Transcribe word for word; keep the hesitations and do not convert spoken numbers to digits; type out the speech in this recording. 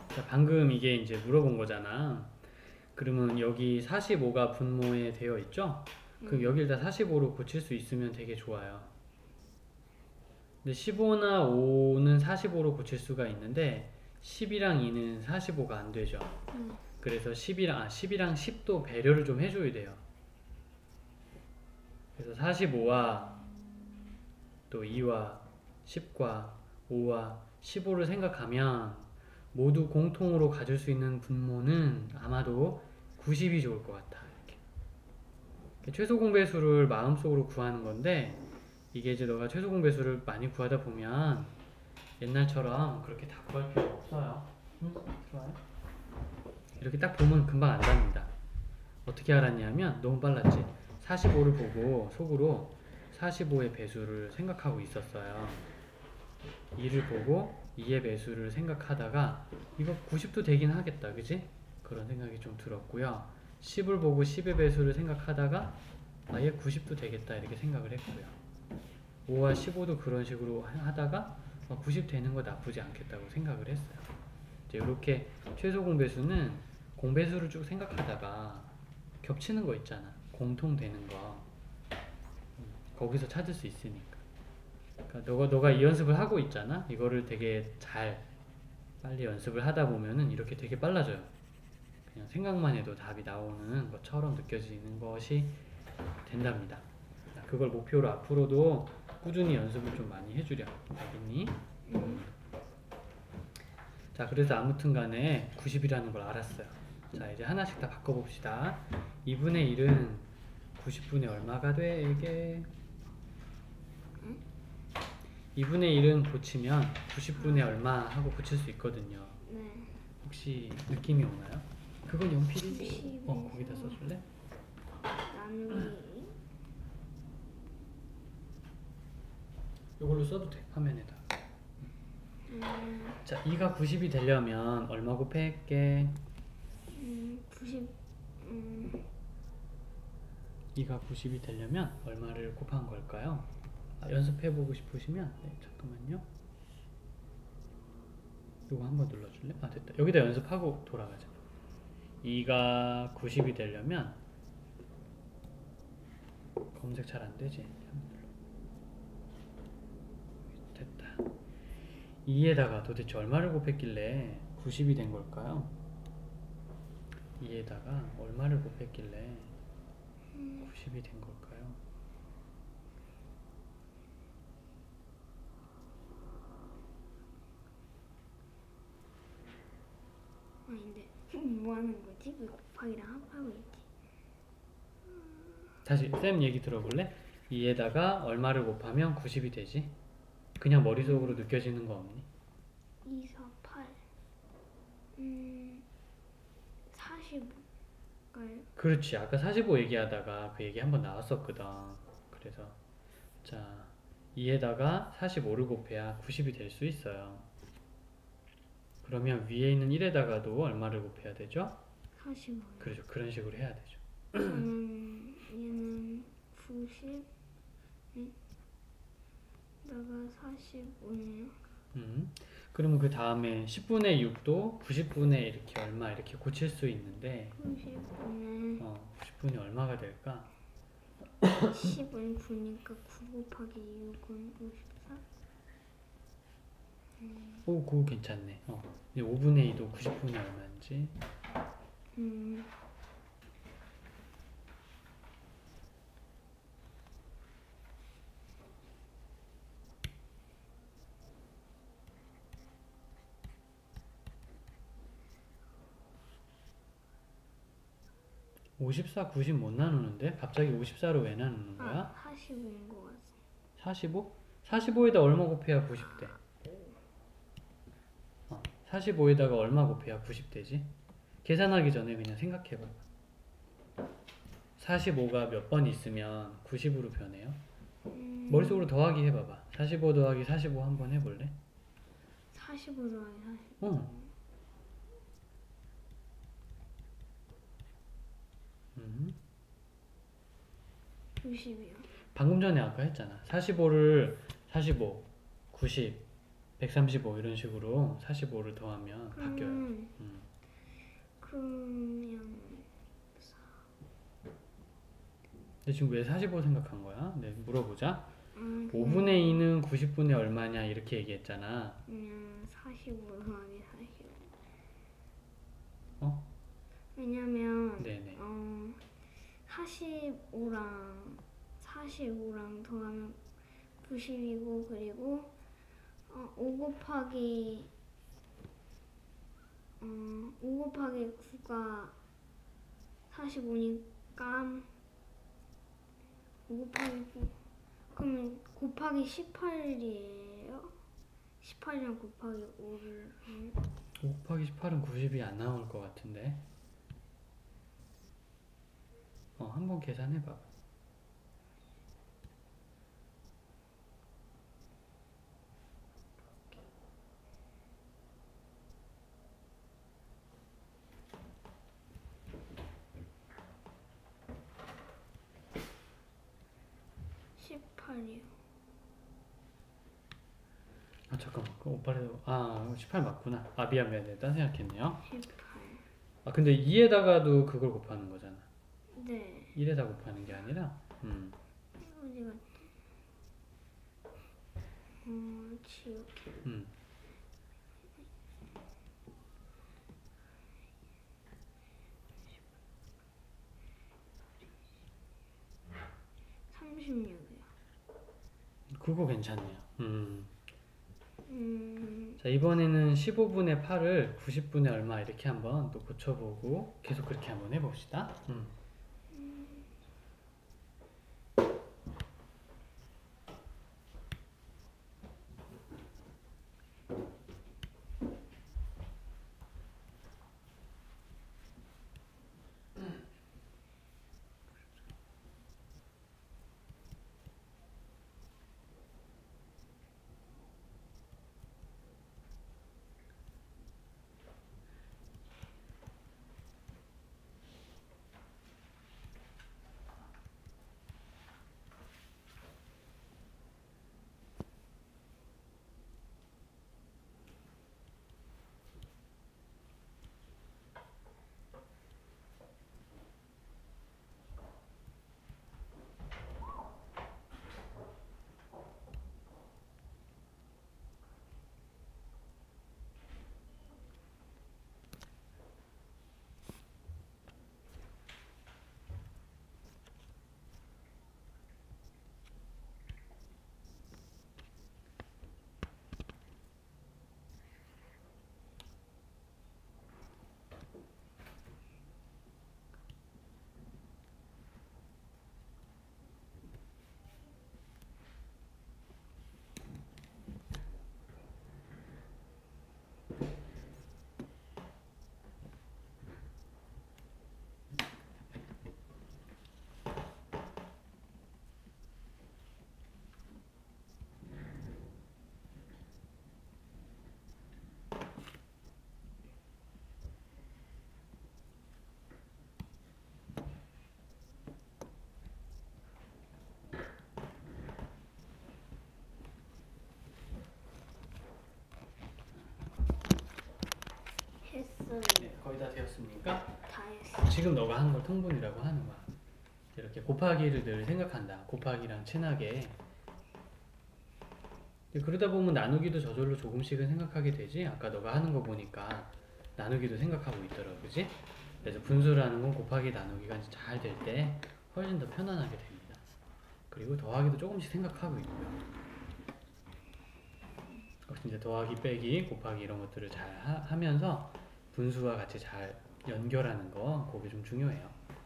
자, 방금 이게 이제 물어본 거잖아. 그러면 여기 사십오가 분모에 되어 있죠? 그럼 음. 여기를 다 사십오로 고칠 수 있으면 되게 좋아요. 근데 십오나 오는 사십오로 고칠 수가 있는데 십이랑 이는 사십오가 안 되죠. 음. 그래서 십이랑, 아, 십이랑 십도 배려를 좀 해줘야 돼요. 그래서 사십오와 또 이와 십과 오와 십오를 생각하면 모두 공통으로 가질 수 있는 분모는 아마도 구십이 좋을 것 같아. 이렇게. 최소 공배수를 마음속으로 구하는 건데 이게 이제 너가 최소 공배수를 많이 구하다 보면 옛날처럼 그렇게 다 구할 필요 없어요. 응? 좋아요. 이렇게 딱 보면 금방 안답니다. 어떻게 알았냐면 너무 빨랐지. 사십오를 보고 속으로 사십오의 배수를 생각하고 있었어요. 이를 보고 이의 배수를 생각하다가 이거 구십도 되긴 하겠다, 그지? 그런 생각이 좀 들었고요. 십을 보고 십의 배수를 생각하다가 아예 구십도 되겠다 이렇게 생각을 했고요. 오와 십오도 그런 식으로 하다가 구십 되는 거 나쁘지 않겠다고 생각을 했어요. 이제 이렇게 최소 공배수는 공배수를 쭉 생각하다가 겹치는 거 있잖아. 공통되는 거. 거기서 찾을 수 있으니까. 그러니까 너가, 너가 이 연습을 하고 있잖아. 이거를 되게 잘 빨리 연습을 하다 보면은 이렇게 되게 빨라져요. 그냥 생각만 해도 답이 나오는 것처럼 느껴지는 것이 된답니다. 그걸 목표로 앞으로도 꾸준히 연습을 좀 많이 해주렴. 알겠니? 음. 자, 그래서 아무튼 간에 구십이라는 걸 알았어요. 자, 이제 하나씩 다 바꿔봅시다. 이분의 일은 구십분의 얼마가 돼? 이게 이분의 일은 고치면 구십분의 얼마 하고 고칠 수 있거든요. 네. 혹시 느낌이 오나요? 그건 연필이지? 구십에서 어, 거기다 써줄래? 나누기 이걸로 써도 돼, 화면에다. 음. 자, 이가 구십이 되려면 얼마 곱할게? 음. 구십 음. 이가 구십이 되려면 얼마를 곱한 걸까요? 아, 연습해보고 싶으시면 네, 잠깐만요. 이거 한번 눌러줄래? 아, 됐다. 여기다 연습하고 돌아가자. 이가 구십이 되려면 검색 잘 안되지? 됐다. 이에다가 도대체 얼마를 곱했길래 구십이 된 걸까요? 이에다가 얼마를 곱했길래 구십이 된 걸까요? 아닌데 뭐 하는 거지? 왜 곱하기랑 합하고 있지? 다시 쌤 얘기 들어볼래? 이에다가 얼마를 곱하면 구십이 되지? 그냥 머릿속으로 느껴지는 거 없니? 이, 사, 팔 음. 사십오가요? 그렇지. 아까 사십오 얘기하다가 그 얘기 한번 나왔었거든. 그래서 자, 이에다가 사십오를 곱해야 구십이 될 수 있어요. 그러면 위에 있는 일에다가도 얼마를 곱해야 되죠? 사십오요. 그렇죠. 그런 식으로 해야 되죠. 그러면 얘는 구십 다가 사십오네요. 음. 그러면 그 다음에 십분의 육도 구십분의 이렇게 얼마 이렇게 고칠 수 있는데 구십분의 어, 구십분이 얼마가 될까? 십은 구니까 구 곱하기 육은 오십사? 음. 오, 그거 괜찮네. 어. 이제 오분의 이도 구십분이 얼마인지. 음. 오십사, 구십 못 나누는데? 갑자기 오십사로 왜 나누는 거야? 아, 사십오인 것 같아. 사십오? 사십오에다 얼마 곱해야 구십 돼? 어, 사십오에다가 얼마 곱해야 구십 되지? 계산하기 전에 그냥 생각해봐. 사십오가 몇 번 있으면 구십으로 변해요? 음. 머릿속으로 더하기 해봐봐. 사십오 더하기 사십오 한번 해볼래? 사십오 더하기 사십오. 어. 음. 구십이요. 방금 전에 아까 했잖아. 사십오를 사십오, 구십, 백삼십오 이런 식으로 사십오를 더하면 바뀌어요. 음, 음. 그러면 근데 지금 왜 사십오 생각한 거야? 네, 물어보자. 음, 오분의 이는 구십분의 얼마냐 이렇게 얘기했잖아. 그냥 사십오 더하기 사십오. 어? 왜냐면 네네. 어, 사십오랑 사십오랑 더하면 구십이고 그리고 어, 오 곱하기 어, 오 곱하기 구가 사십오니까 오 곱하기 구 그러면 곱하기 십팔이에요? 십팔이랑 곱하기 오를 하면 오 곱하기 십팔은 구십이 안 나올 것 같은데. 어, 한번 계산해봐. 십팔이요. 아 잠깐만, 그 오빠래도 아 십팔 맞구나. 아 미안 미안, 내가 딴 생각했네요. 십팔. 아 근데 이에다가도 그걸 곱하는 거잖아. 네. 일에다 곱하는 게 아니라. 음. 어디 갔지? 어, 지우개. 음. 삼십육이요. 그거 괜찮네요. 음. 음, 자 이번에는 십오분의 팔을 구십분의 얼마 이렇게 한번 또 고쳐보고 계속 그렇게 한번 해봅시다. 음. 했어요. 네, 거의 다 되었습니까? 다 했어. 지금 너가 한 걸 통분이라고 하는 거야. 이렇게 곱하기를 늘 생각한다. 곱하기랑 친하게. 근데 그러다 보면 나누기도 저절로 조금씩은 생각하게 되지. 아까 너가 하는 거 보니까 나누기도 생각하고 있더라고, 그지? 그래서 분수라는 건 곱하기 나누기가 이제 잘 될 때 훨씬 더 편안하게 됩니다. 그리고 더하기도 조금씩 생각하고 있고요. 그래서 이제 더하기, 빼기, 곱하기 이런 것들을 잘 하, 하면서 분수와 같이 잘 연결하는 거, 그게 좀 중요해요.